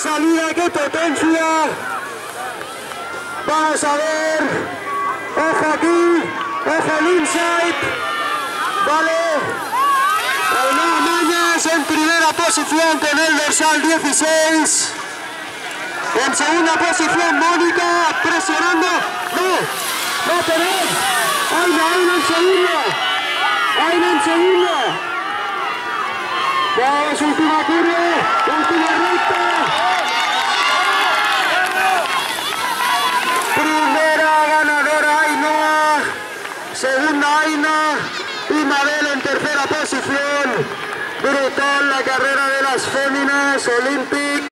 salida, qué potencia. Vamos a ver. Ojo aquí. Ojo el inside. Vale. Ainhoa Mañas en primera posición con el dorsal 16. En segunda posición Mónica presionando. No, tener. Aina en segundo. Aina en segundo. Vamos, última curva. Última recta. Primera ganadora Ainhoa. Segunda Aina. Y Mabel en tercera posición. Brutal la carrera de las féminas Olympic.